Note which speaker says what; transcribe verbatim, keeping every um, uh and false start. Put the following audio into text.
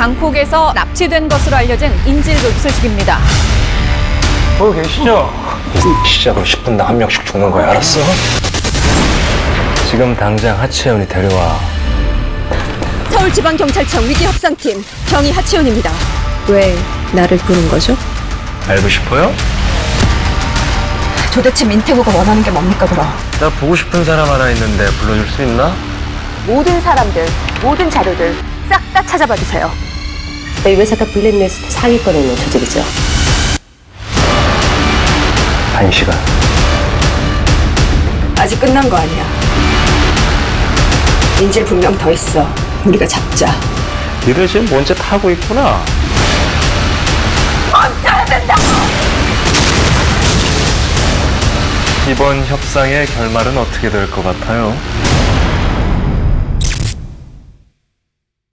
Speaker 1: 방콕에서 납치된 것으로 알려진 인질극 소식입니다.
Speaker 2: 거기 계시죠? 시작으로 십 분당 한 명씩 죽는 거야, 알았어? 지금 당장 하채연이 데려와.
Speaker 3: 서울지방경찰청 위기협상팀 경위 하채연입니다. 왜 나를 부른 거죠?
Speaker 2: 알고 싶어요?
Speaker 3: 도대체 민태구가 원하는 게 뭡니까, 그럼?
Speaker 2: 나 보고 싶은 사람 하나 있는데 불러줄 수 있나?
Speaker 3: 모든 사람들, 모든 자료들 싹 다 찾아봐 주세요.
Speaker 4: 이 회사가 블랙리스트 상위권에 있는 조직이죠.
Speaker 2: 한 시간.
Speaker 3: 아직 끝난 거 아니야. 인질 분명 더 있어. 우리가 잡자.
Speaker 2: 니들 지금 뭔지 타고 있구나.
Speaker 3: 멈춰야 된다!
Speaker 2: 이번 협상의 결말은 어떻게 될 것 같아요?